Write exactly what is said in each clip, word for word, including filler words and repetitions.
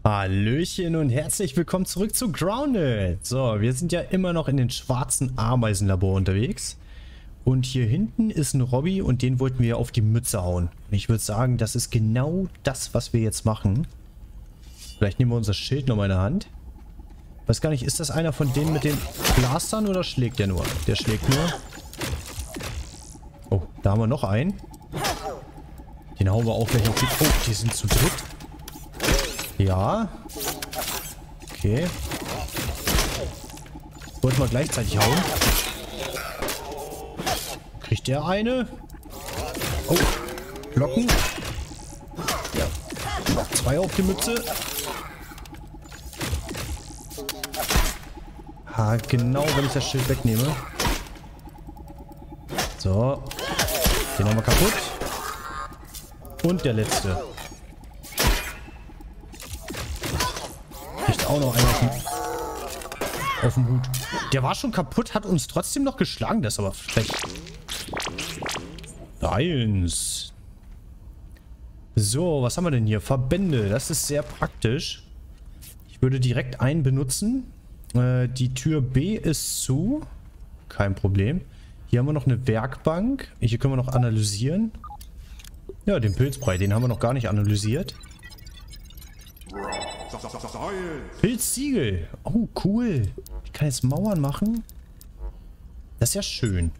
Hallöchen und herzlich willkommen zurück zu Grounded. So, wir sind ja immer noch in den schwarzen Ameisenlabor unterwegs. Und hier hinten ist ein Robby und den wollten wir auf die Mütze hauen. Und ich würde sagen, das ist genau das, was wir jetzt machen. Vielleicht nehmen wir unser Schild nochmal in der Hand. Weiß gar nicht, ist das einer von denen mit den Blastern oder schlägt der nur? Der schlägt nur. Oh, da haben wir noch einen. Den hauen wir auch gleich auf die... Oh, die sind zu dritt. Ja. Okay. Wollten wir gleichzeitig hauen. Kriegt der eine? Oh. Blocken. Ja. Noch zwei auf die Mütze. Ha, genau, wenn ich das Schild wegnehme. So. Den haben wir kaputt. Und der letzte. Kriegt auch noch einer auf dem, auf dem Hut. Der war schon kaputt, hat uns trotzdem noch geschlagen. Das ist aber schlecht. Eins. So, was haben wir denn hier? Verbände. Das ist sehr praktisch. Ich würde direkt einen benutzen. Äh, die Tür B ist zu. Kein Problem. Hier haben wir noch eine Werkbank. Hier können wir noch analysieren. Ja, den Pilzbrei, den haben wir noch gar nicht analysiert. Pilzziegel. Oh, cool. Ich kann jetzt Mauern machen. Das ist ja schön.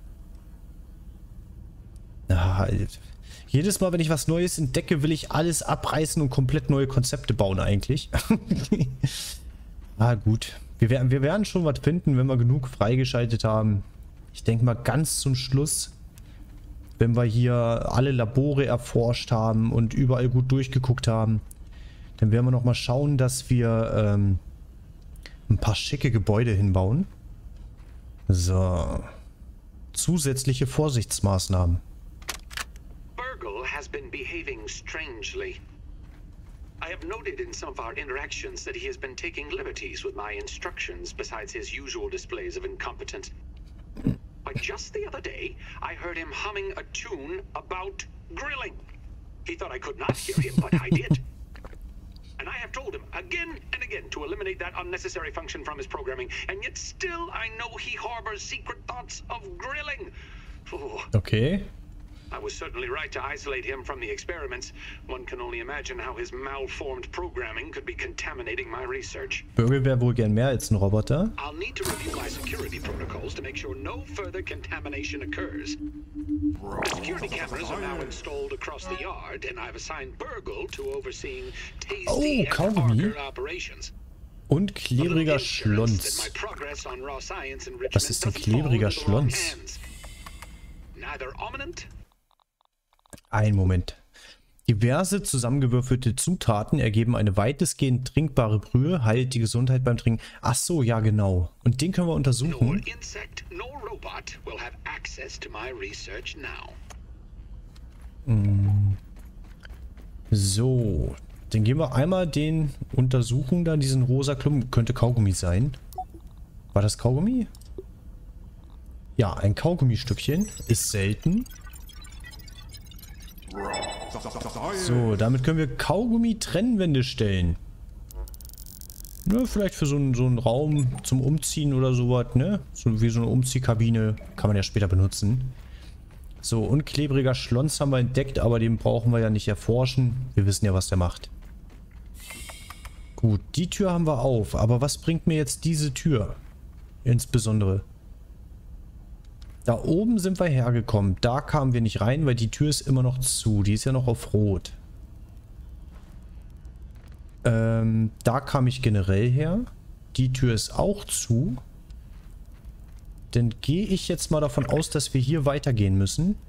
Ah, jedes Mal, wenn ich was Neues entdecke, will ich alles abreißen und komplett neue Konzepte bauen eigentlich. Ah, gut. Wir werden, wir werden schon was finden, wenn wir genug freigeschaltet haben. Ich denke mal ganz zum Schluss, wenn wir hier alle Labore erforscht haben und überall gut durchgeguckt haben, dann werden wir noch mal schauen, dass wir ähm, ein paar schicke Gebäude hinbauen. So. Zusätzliche Vorsichtsmaßnahmen. Burgle has been behaving strangely. I have noted in some of our interactions that he has been taking liberties with my instructions besides his usual displays of incompetence. But just the other day, I heard him humming a tune about grilling. He thought I could not hear him, but I did. And I have told him again and again to eliminate that unnecessary function from his programming, and yet still I know he harbors secret thoughts of grilling. Oh. Okay. I was certainly right to isolate him from the experiments. One can only imagine how his malformed programming could be contaminating my research. Burgle wäre wohl gern mehr als ein Roboter. I'll need to review my security protocols to make sure no further contamination occurs. The security cameras are now installed across the yard, and I've assigned Burgle to overseeing Tasty Oh, and Kaugummi. Parker operations. Und klebriger Schlons. Was ist ein klebriger Schlons? Neither ominent. Ein Moment. Diverse zusammengewürfelte Zutaten ergeben eine weitestgehend trinkbare Brühe, heilt die Gesundheit beim Trinken. Ach so, ja genau. Und den können wir untersuchen. So. Dann gehen wir einmal den untersuchen, da diesen rosa Klumpen. Könnte Kaugummi sein. War das Kaugummi? Ja, ein Kaugummistückchen. Ist selten. So, damit können wir Kaugummi-Trennwände stellen. Ne, vielleicht für so einen, so einen Raum zum Umziehen oder sowas, ne? So wie so eine Umziehkabine. Kann man ja später benutzen. So, und klebriger Schlons haben wir entdeckt, aber den brauchen wir ja nicht erforschen. Wir wissen ja, was der macht. Gut, die Tür haben wir auf. Aber was bringt mir jetzt diese Tür? Insbesondere. Da oben sind wir hergekommen. Da kamen wir nicht rein, weil die Tür ist immer noch zu. Die ist ja noch auf Rot. Ähm, da kam ich generell her. Die Tür ist auch zu. Dann gehe ich jetzt mal davon aus, dass wir hier weitergehen müssen.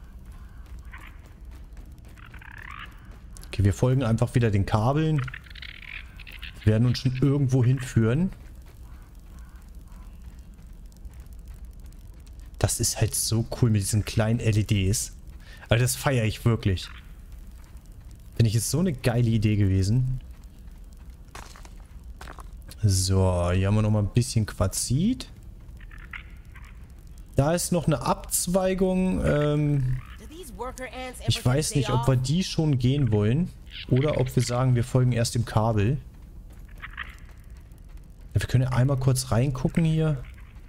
Okay, wir folgen einfach wieder den Kabeln. Wir werden uns schon irgendwo hinführen. Das ist halt so cool mit diesen kleinen L E Ds. Also das feiere ich wirklich. Finde ich, ist so eine geile Idee gewesen. So, hier haben wir noch mal ein bisschen Quarzit. Da ist noch eine Abzweigung. Ähm, ich weiß nicht, ob wir die schon gehen wollen. Oder ob wir sagen, wir folgen erst dem Kabel. Ja, wir können ja einmal kurz reingucken hier.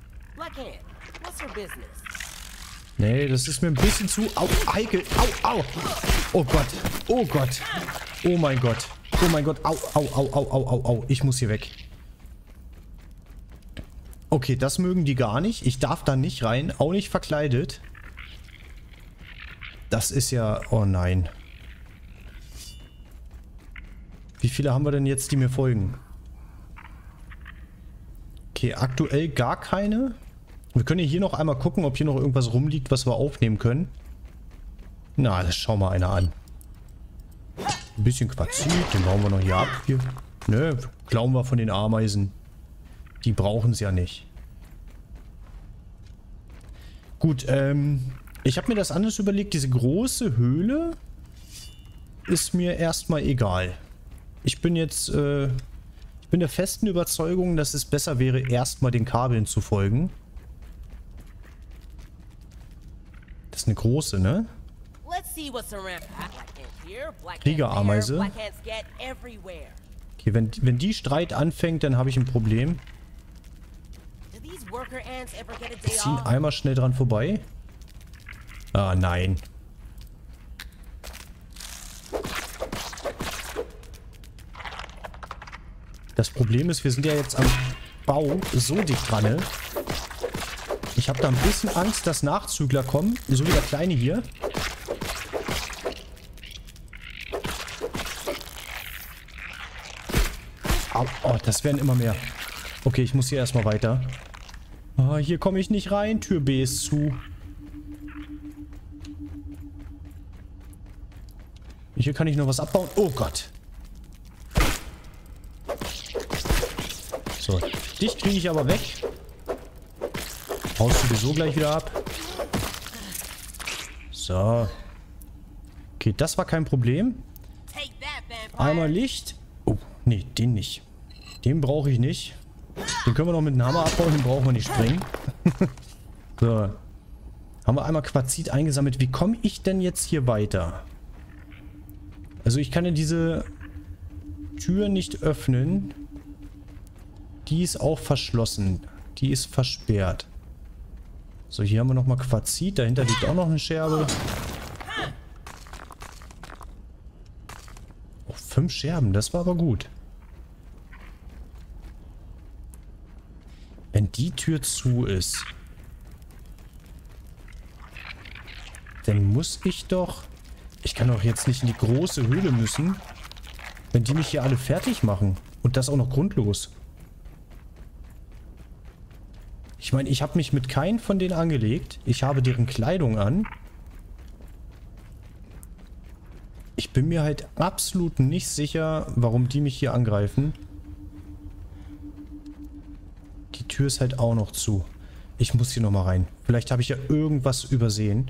Nee, das ist mir ein bisschen zu... Au, heikel. Au, au. Oh Gott. Oh Gott. Oh mein Gott. Oh mein Gott. Au, au, au, au, au, au, au. Ich muss hier weg. Okay, das mögen die gar nicht. Ich darf da nicht rein. Auch nicht verkleidet. Das ist ja... Oh nein. Wie viele haben wir denn jetzt, die mir folgen? Okay, aktuell gar keine. Wir können hier noch einmal gucken, ob hier noch irgendwas rumliegt, was wir aufnehmen können. Na, das schauen wir einer an. Ein bisschen Quarzit, den bauen wir noch hier ab. Hier. Nö, klauen wir von den Ameisen. Die brauchen es ja nicht. Gut, ähm... ich habe mir das anders überlegt. Diese große Höhle ist mir erstmal egal. Ich bin jetzt, äh... ich bin der festen Überzeugung, dass es besser wäre, erstmal den Kabeln zu folgen. Das ist eine große, ne? Kriegerameise. Okay, wenn, wenn die Streit anfängt, dann habe ich ein Problem. Wir ziehen einmal schnell dran vorbei. Ah, nein. Das Problem ist, wir sind ja jetzt am Bau so dicht dran, ne? Ich habe da ein bisschen Angst, dass Nachzügler kommen. So wie der Kleine hier. Oh, oh, das werden immer mehr. Okay, ich muss hier erstmal weiter. Oh, hier komme ich nicht rein. Tür B ist zu. Hier kann ich noch was abbauen. Oh Gott. So, dich kriege ich aber weg. Haust du sowieso gleich wieder ab. So. Okay, das war kein Problem. Einmal Licht. Oh, nee, den nicht. Den brauche ich nicht. Den können wir noch mit einem Hammer abbauen, den brauchen wir nicht sprengen. So. Haben wir einmal Quarzit eingesammelt. Wie komme ich denn jetzt hier weiter? Also ich kann ja diese Tür nicht öffnen. Die ist auch verschlossen. Die ist versperrt. So, hier haben wir nochmal Quarzit. Dahinter liegt auch noch eine Scherbe. Oh, fünf Scherben. Das war aber gut. Wenn die Tür zu ist, dann muss ich doch... Ich kann doch jetzt nicht in die große Höhle müssen, wenn die mich hier alle fertig machen. Und das auch noch grundlos. Ich meine, ich habe mich mit keinem von denen angelegt. Ich habe deren Kleidung an. Ich bin mir halt absolut nicht sicher, warum die mich hier angreifen. Die Tür ist halt auch noch zu. Ich muss hier nochmal rein. Vielleicht habe ich ja irgendwas übersehen.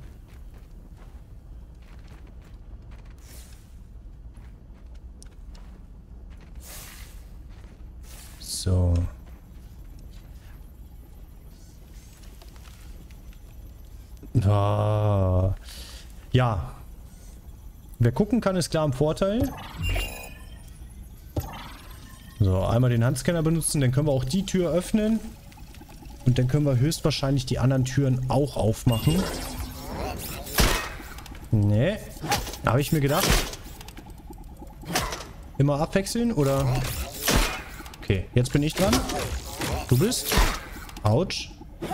So. Ah. Ja. Wer gucken kann, ist klar im Vorteil. So, einmal den Handscanner benutzen, dann können wir auch die Tür öffnen. Und dann können wir höchstwahrscheinlich die anderen Türen auch aufmachen. Nee. Habe ich mir gedacht. Immer abwechseln, oder... Okay, jetzt bin ich dran. Du bist. Autsch.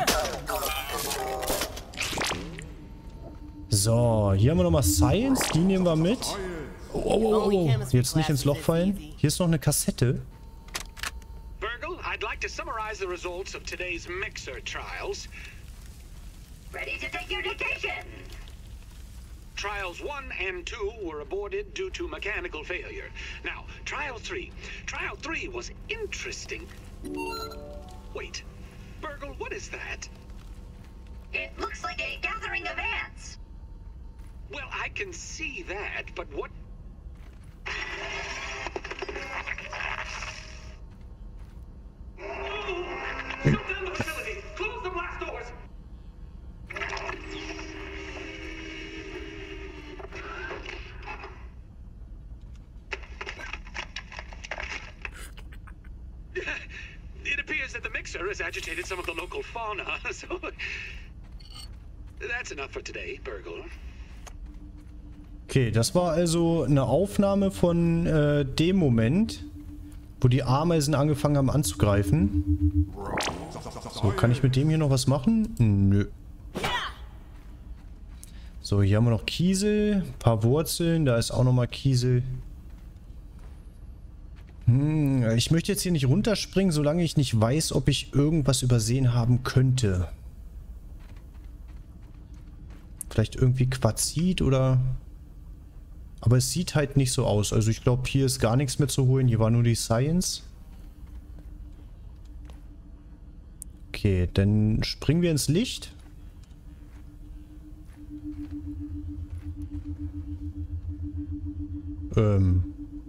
So, hier haben wir nochmal Science. Die nehmen wir mit. Oh, oh, oh, oh. Jetzt nicht ins Loch fallen. Hier ist noch eine Kassette. Virgil, I'd like to summarize the results of today's mixer trials. Ready to take your dictation. Trials one and two were aborted due to mechanical failure. Now, trial three. Trial three was interesting. Wait, Virgil, what is that? It looks like a gathering of ants. Well, I can see that, but what... Shut down the facility! Close the blast doors! monster has agitated some of the local fauna, so that's enough for today, Burgle. Okay, das war also eine Aufnahme von äh, dem Moment, wo die Ameisen angefangen haben anzugreifen. So, kann ich mit dem hier noch was machen? Nö. So, hier haben wir noch Kiesel, ein paar Wurzeln, da ist auch nochmal Kiesel. Hm, ich möchte jetzt hier nicht runterspringen, solange ich nicht weiß, ob ich irgendwas übersehen haben könnte. Vielleicht irgendwie Quarzit oder... Aber es sieht halt nicht so aus. Also ich glaube, hier ist gar nichts mehr zu holen. Hier war nur die Science. Okay, dann springen wir ins Licht. Ähm.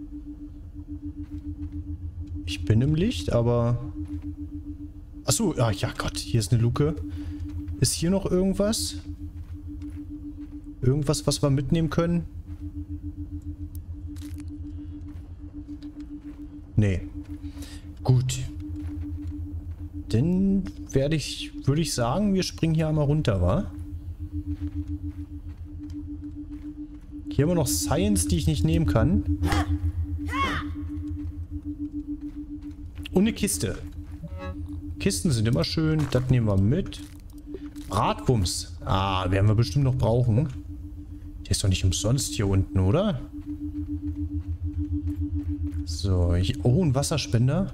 Ich bin im Licht, aber... Achso, ah, ja Gott, hier ist eine Luke. Ist hier noch irgendwas? Irgendwas, was wir mitnehmen können? Nee. Gut. Dann werde ich, würde ich sagen, wir springen hier einmal runter, wa? Hier haben wir noch Science, die ich nicht nehmen kann. Und eine Kiste. Kisten sind immer schön. Das nehmen wir mit. Bratwumms. Ah, werden wir bestimmt noch brauchen. Der ist doch nicht umsonst hier unten, oder? So, hier, oh, ein Wasserspender.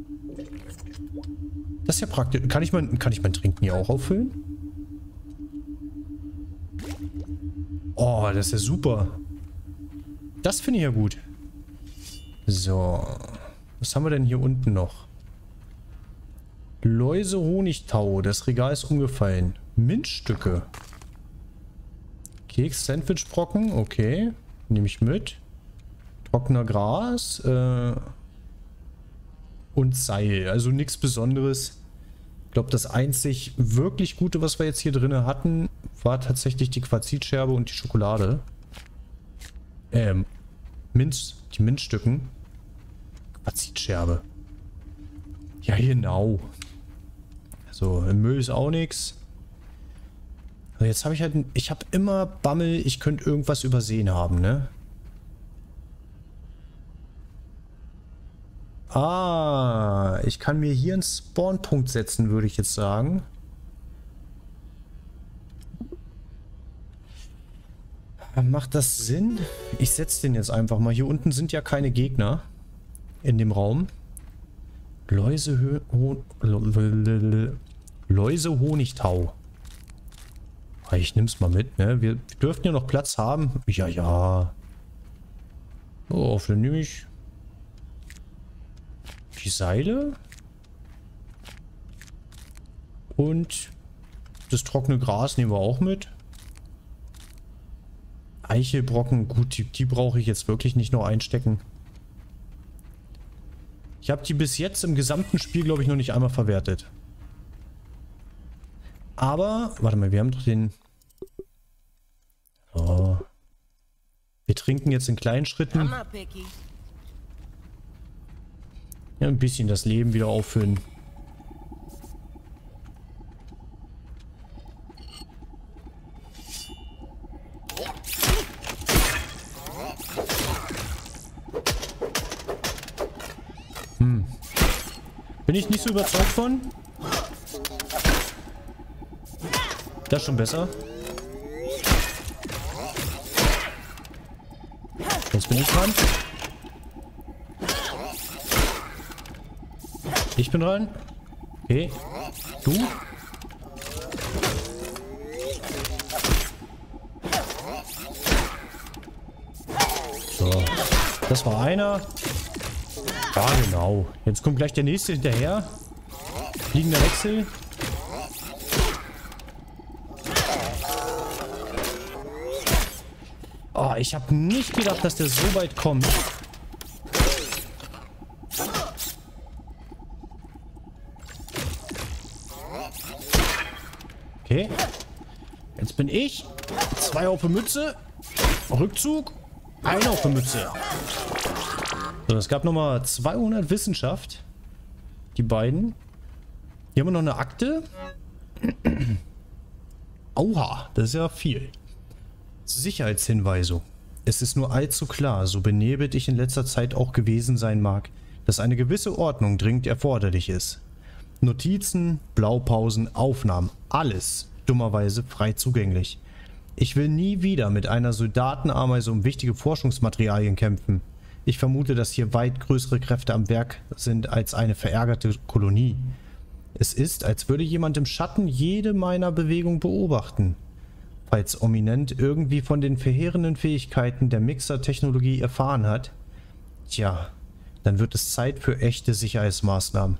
Das ist ja praktisch. Kann ich mein, kann ich mein Trinken hier auch auffüllen? Oh, das ist ja super. Das finde ich ja gut. So. Was haben wir denn hier unten noch? Läuse Honigtau. Das Regal ist umgefallen. Minzstücke. Keks, Sandwichbrocken. Okay. Nehme ich mit. Trockener Gras. Äh, und Seil. Also nichts Besonderes. Ich glaube, das einzig wirklich Gute, was wir jetzt hier drin hatten, war tatsächlich die Quarzitscherbe und die Schokolade. Ähm, Minz, die Minzstücken. Quarzitscherbe. Ja, genau. So, im Müll ist auch nichts. Jetzt habe ich halt, ich habe immer Bammel, ich könnte irgendwas übersehen haben, ne? Ah, ich kann mir hier einen Spawnpunkt setzen, würde ich jetzt sagen. Macht das Sinn? Ich setze den jetzt einfach mal. Hier unten sind ja keine Gegner in dem Raum. Läuse, Ho Läuse Honigtau. Ich nehme es mal mit, ne? Wir, wir dürften ja noch Platz haben. Ja, ja. Oh, dann nehme ich die Seile. Und das trockene Gras nehmen wir auch mit. Eichelbrocken, gut, die, die brauche ich jetzt wirklich nicht noch einstecken. Ich habe die bis jetzt im gesamten Spiel, glaube ich, noch nicht einmal verwertet. Aber, warte mal, wir haben doch den... Oh. Wir trinken jetzt in kleinen Schritten. Ja, ein bisschen das Leben wieder auffüllen. Hm. Bin ich nicht so überzeugt von? Das ist schon besser. Jetzt bin ich dran. Ich bin dran. Okay. Du? So. Das war einer. Ja, genau. Jetzt kommt gleich der nächste hinterher. Fliegender Wechsel. Oh, ich habe nicht gedacht, dass der so weit kommt. Okay. Jetzt bin ich. Zwei auf der Mütze. Rückzug. Einer auf der Mütze. So, es gab nochmal zweihundert Wissenschaft. Die beiden. Hier haben wir noch eine Akte. Aua, das ist ja viel. Sicherheitshinweisung. Es ist nur allzu klar, so benebelt ich in letzter Zeit auch gewesen sein mag, dass eine gewisse Ordnung dringend erforderlich ist. Notizen, Blaupausen, Aufnahmen, alles dummerweise frei zugänglich. Ich will nie wieder mit einer Soldatenameise um wichtige Forschungsmaterialien kämpfen. Ich vermute, dass hier weit größere Kräfte am Werk sind als eine verärgerte Kolonie. Es ist, als würde jemand im Schatten jede meiner Bewegungen beobachten. Falls Ominent irgendwie von den verheerenden Fähigkeiten der Mixer-Technologie erfahren hat, tja, dann wird es Zeit für echte Sicherheitsmaßnahmen.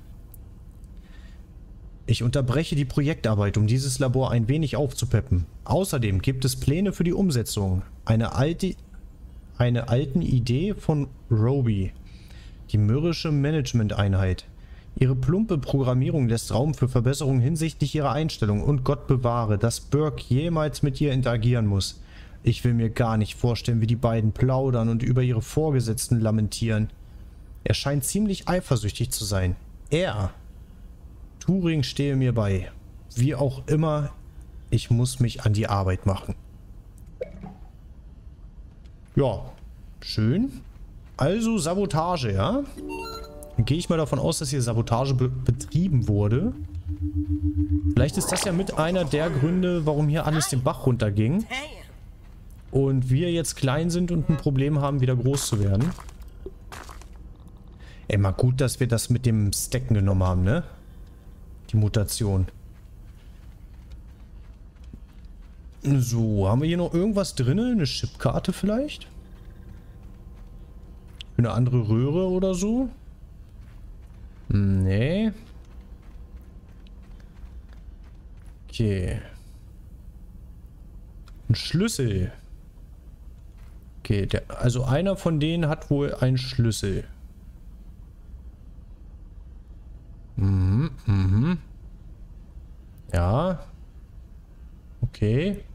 Ich unterbreche die Projektarbeit, um dieses Labor ein wenig aufzupeppen. Außerdem gibt es Pläne für die Umsetzung. Eine alte, eine alten Idee von Roby, die mürrische Management-Einheit. Ihre plumpe Programmierung lässt Raum für Verbesserungen hinsichtlich ihrer Einstellung und Gott bewahre, dass Burke jemals mit ihr interagieren muss. Ich will mir gar nicht vorstellen, wie die beiden plaudern und über ihre Vorgesetzten lamentieren. Er scheint ziemlich eifersüchtig zu sein. Er. Turing stehe mir bei. Wie auch immer, ich muss mich an die Arbeit machen. Ja, schön. Also Sabotage, ja? Dann gehe ich mal davon aus, dass hier Sabotage be betrieben wurde. Vielleicht ist das ja mit einer der Gründe, warum hier alles den Bach runterging. Und wir jetzt klein sind und ein Problem haben, wieder groß zu werden. Ey, mal gut, dass wir das mit dem Stacken genommen haben, ne? Die Mutation. So, haben wir hier noch irgendwas drin? Eine Chipkarte vielleicht? Für eine andere Röhre oder so? Nee. Okay. Ein Schlüssel. Okay, der, also einer von denen hat wohl einen Schlüssel. Mhm, mhm. Ja. Okay.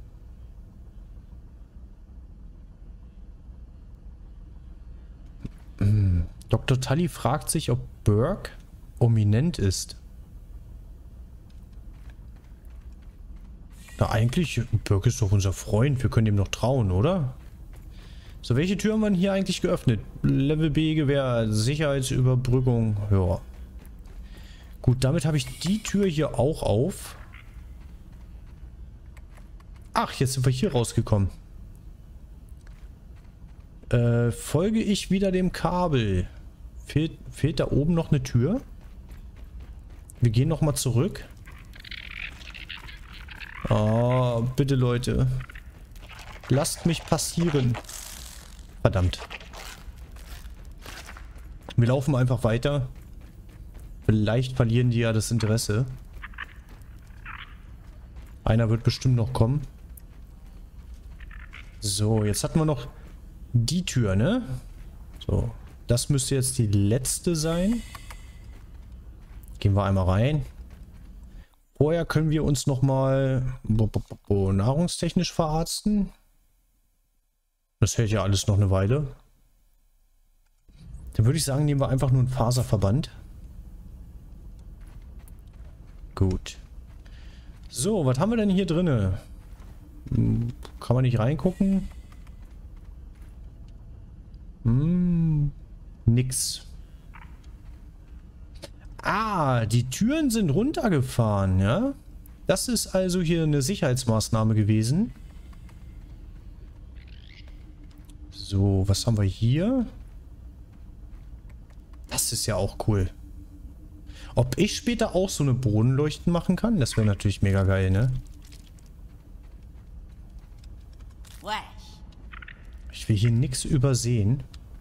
Mhm. Doktor Tully fragt sich, ob Burke Ominent ist. Na, eigentlich, Burke ist doch unser Freund. Wir können ihm noch trauen, oder? So, welche Tür haben wir hier eigentlich geöffnet? Level B, Gewehr, Sicherheitsüberbrückung. Ja. Gut, damit habe ich die Tür hier auch auf. Ach, jetzt sind wir hier rausgekommen. Äh, folge ich wieder dem Kabel. Fehlt, fehlt da oben noch eine Tür? Wir gehen nochmal zurück. Oh, bitte Leute. Lasst mich passieren. Verdammt. Wir laufen einfach weiter. Vielleicht verlieren die ja das Interesse. Einer wird bestimmt noch kommen. So, jetzt hatten wir noch die Tür, ne? So, das müsste jetzt die letzte sein. Gehen wir einmal rein. Vorher können wir uns nochmal nahrungstechnisch verarzten. Das hält ja alles noch eine Weile. Dann würde ich sagen, nehmen wir einfach nur einen Faserverband. Gut. So, was haben wir denn hier drinne? Kann man nicht reingucken? Hm, nix. Ah, die Türen sind runtergefahren, ja? Das ist also hier eine Sicherheitsmaßnahme gewesen. So, was haben wir hier? Das ist ja auch cool. Ob ich später auch so eine Bodenleuchten machen kann? Das wäre natürlich mega geil, ne? Ich will hier nichts übersehen.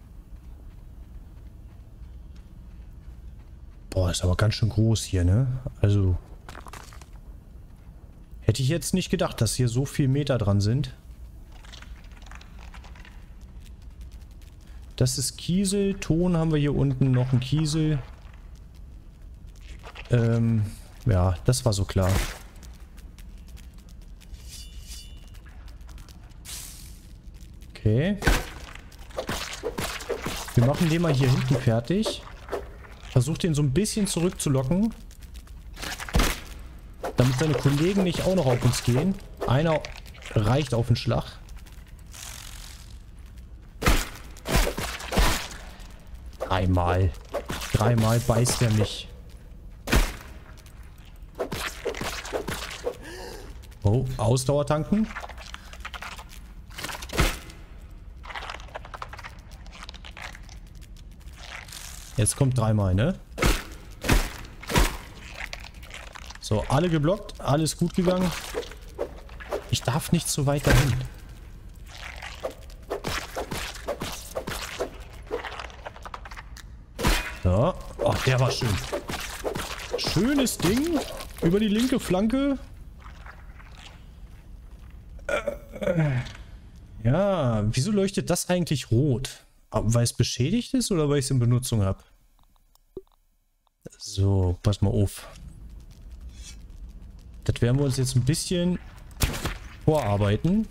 Boah, ist aber ganz schön groß hier, ne? Also... Hätte ich jetzt nicht gedacht, dass hier so viel Meter dran sind. Das ist Kiesel. Ton haben wir hier unten. Noch ein Kiesel. Ähm, ja, das war so klar. Okay. Wir machen den mal hier hinten fertig. Versucht den so ein bisschen zurückzulocken. Damit seine Kollegen nicht auch noch auf uns gehen. Einer reicht auf den Schlag. Dreimal. Dreimal beißt er mich. Oh, Ausdauer tanken. Jetzt kommt dreimal, ne? So, alle geblockt. Alles gut gegangen. Ich darf nicht so weit dahin. So. Oh, der war schön. Schönes Ding. Über die linke Flanke. Äh, ja, wieso leuchtet das eigentlich rot? Weil es beschädigt ist oder weil ich es in Benutzung habe? So, pass mal auf. Das werden wir uns jetzt ein bisschen vorarbeiten.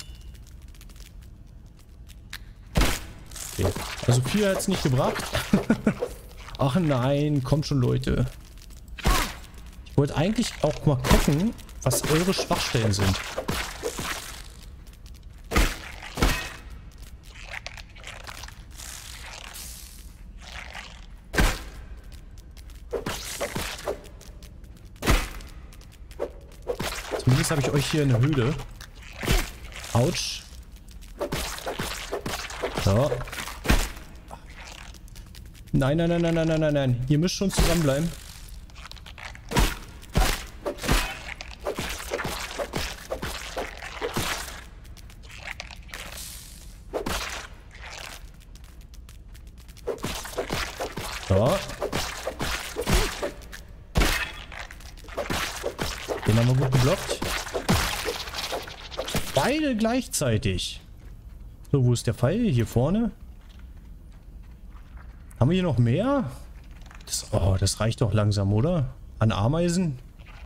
Okay. Also viel hat es nicht gebracht. Ach nein, kommt schon, Leute. Ich wollte eigentlich auch mal gucken, was eure Schwachstellen sind. Zumindest habe ich euch hier eine Höhle. Autsch. So. Nein, nein, nein, nein, nein, nein, nein, nein. Ihr müsst schon zusammenbleiben. So. Den haben wir gut geblockt. Beide gleichzeitig. So, wo ist der Pfeil? Hier vorne. Haben wir hier noch mehr? Das, oh, das reicht doch langsam, oder? An Ameisen.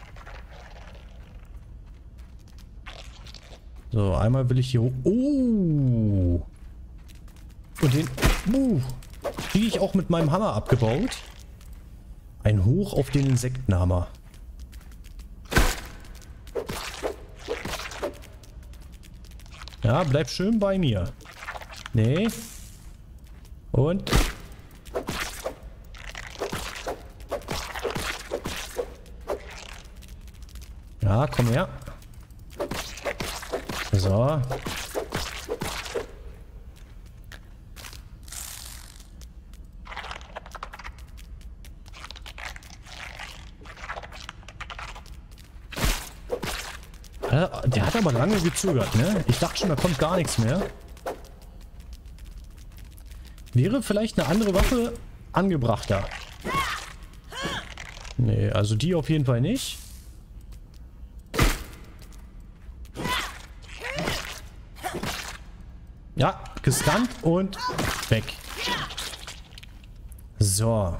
So, einmal will ich hier hoch. Oh! Und den... Uh, kriege ich auch mit meinem Hammer abgebaut. Ein Hoch auf den Insektenhammer. Ja, bleib schön bei mir. Nee. Und... Ja, komm her. So. Der hat aber lange gezögert, ne? Ich dachte schon, da kommt gar nichts mehr. Wäre vielleicht eine andere Waffe angebrachter. Nee, also die auf jeden Fall nicht. Ja, gescannt und weg. So.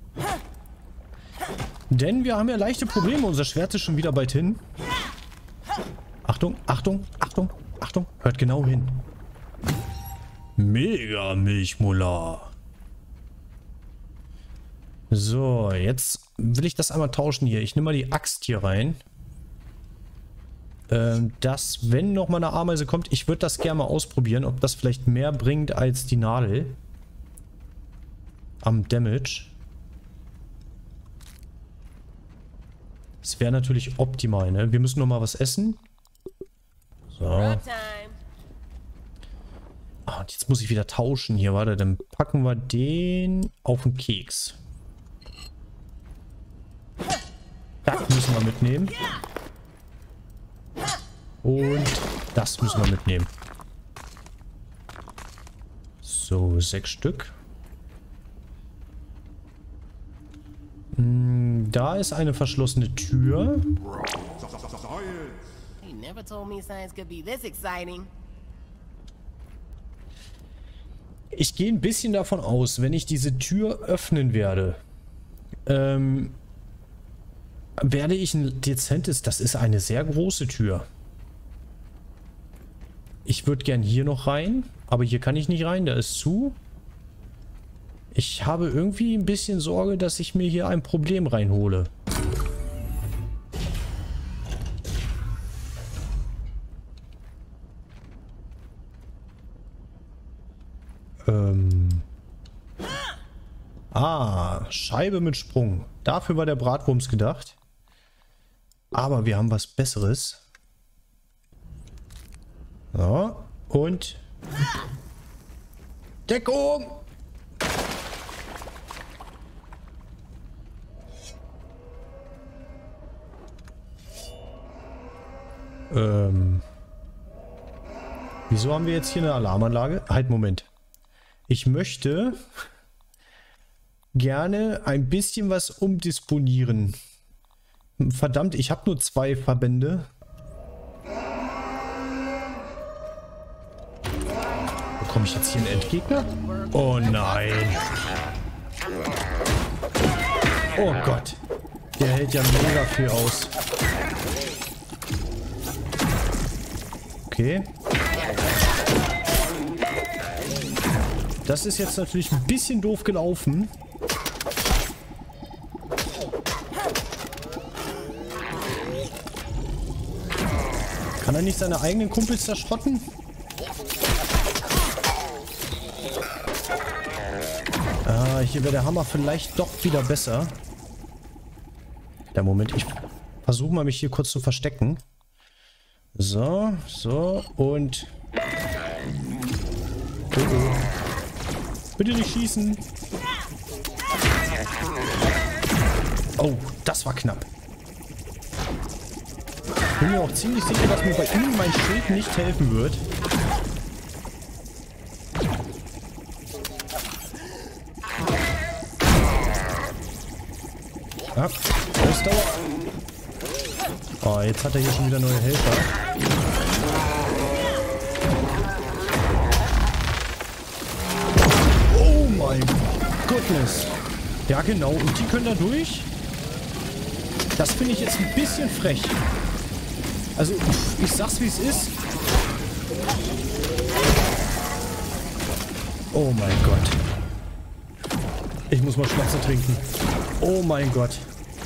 Denn wir haben ja leichte Probleme. Unser Schwert ist schon wieder bald hin. Achtung, Achtung, Achtung, Achtung. Hört genau hin. Mega Milchmuller. So, jetzt will ich das einmal tauschen hier. Ich nehme mal die Axt hier rein. Ähm, dass, wenn noch mal eine Ameise kommt, ich würde das gerne mal ausprobieren, ob das vielleicht mehr bringt als die Nadel. Am Damage. Das wäre natürlich optimal, ne? Wir müssen noch mal was essen. So. Ah, und jetzt muss ich wieder tauschen hier. Warte, dann packen wir den auf den Keks. Das müssen wir mitnehmen. Und das müssen wir mitnehmen. So, sechs Stück. Hm, da ist eine verschlossene Tür. Ich gehe ein bisschen davon aus, wenn ich diese Tür öffnen werde, ähm, werde ich ein dezentes... Das ist eine sehr große Tür. Ich würde gern hier noch rein, aber hier kann ich nicht rein, da ist zu. Ich habe irgendwie ein bisschen Sorge, dass ich mir hier ein Problem reinhole. Ähm. Ah, Scheibe mit Sprung. Dafür war der Bratwurms gedacht. Aber wir haben was Besseres. So, und Deckung! Ähm. Wieso haben wir jetzt hier eine Alarmanlage? Halt, Moment. Ich möchte gerne ein bisschen was umdisponieren. Verdammt, ich habe nur zwei Verbände. Bekomme ich jetzt hier einen Endgegner? Oh nein. Oh Gott. Der hält ja mega viel aus. Okay. Das ist jetzt natürlich ein bisschen doof gelaufen. Kann er nicht seine eigenen Kumpels zerschrotten? Ah, hier wäre der Hammer vielleicht doch wieder besser. Der Moment, ich versuche mal, mich hier kurz zu verstecken. So, so und... Oh, oh. Bitte nicht schießen. Oh, das war knapp. Ich bin mir auch ziemlich sicher, dass mir bei ihm mein Schild nicht helfen wird. Ja, Ausdauer. Oh, jetzt hat er hier schon wieder neue Helfer. Oh mein Goodness. Ja genau, und die können da durch? Das finde ich jetzt ein bisschen frech. Also, ich sag's wie es ist. Oh mein Gott. Ich muss mal Schmatze trinken. Oh mein Gott.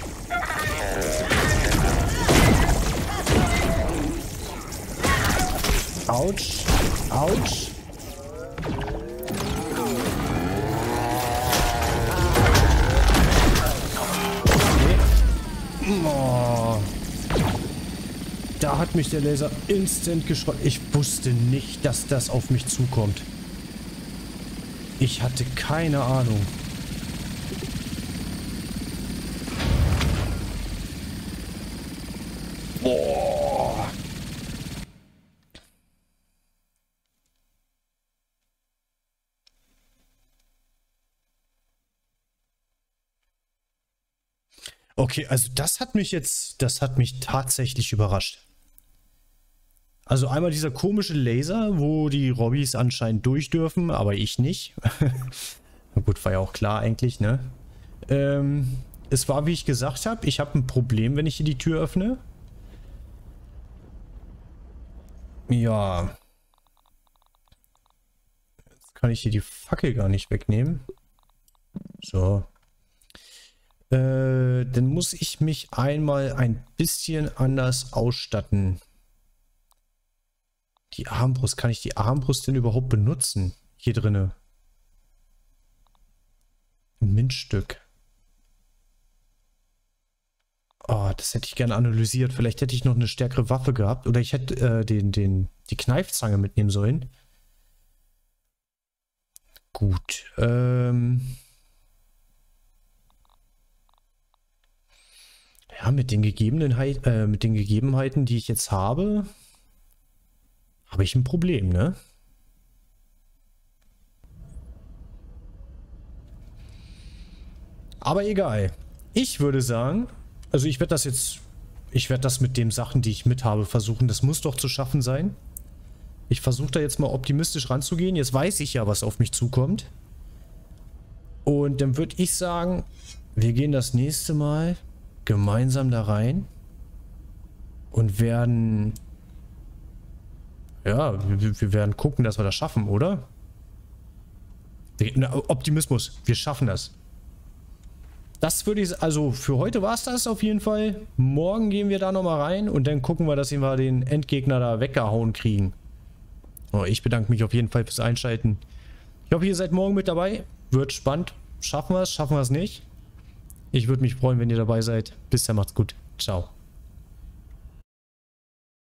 Autsch. Autsch. Okay. Oh. Da hat mich der Laser instant geschrottet. Ich wusste nicht, dass das auf mich zukommt. Ich hatte keine Ahnung. Boah. Okay, also das hat mich jetzt, das hat mich tatsächlich überrascht. Also einmal dieser komische Laser, wo die Robbys anscheinend durch dürfen, aber ich nicht. Na gut, war ja auch klar eigentlich, ne? Ähm, es war, wie ich gesagt habe, ich habe ein Problem, wenn ich hier die Tür öffne. Ja. Jetzt kann ich hier die Fackel gar nicht wegnehmen. So. Äh, dann muss ich mich einmal ein bisschen anders ausstatten. Die Armbrust, kann ich die Armbrust denn überhaupt benutzen? Hier drinne. Ein Mintstück. Oh, das hätte ich gerne analysiert. Vielleicht hätte ich noch eine stärkere Waffe gehabt. Oder ich hätte äh, den, den, die Kneifzange mitnehmen sollen. Gut. Ähm... Ja, mit den Gegebenheit, äh, mit den Gegebenheiten, die ich jetzt habe, habe ich ein Problem, ne? Aber egal. Ich würde sagen, also ich werde das jetzt, ich werde das mit den Sachen, die ich mit habe, versuchen. Das muss doch zu schaffen sein. Ich versuche da jetzt mal optimistisch ranzugehen. Jetzt weiß ich ja, was auf mich zukommt. Und dann würde ich sagen, wir gehen das nächste Mal gemeinsam da rein und werden, ja, wir, wir werden gucken, dass wir das schaffen, oder? Optimismus, wir schaffen das. Das würde ich, also für heute war es das auf jeden Fall. Morgen gehen wir da nochmal rein und dann gucken wir, dass wir den Endgegner da weggehauen kriegen. Oh, ich bedanke mich auf jeden Fall fürs Einschalten. Ich hoffe, ihr seid morgen mit dabei. Wird spannend. Schaffen wir es? Schaffen wir es nicht? Ich würde mich freuen, wenn ihr dabei seid. Bis dann, macht's gut. Ciao.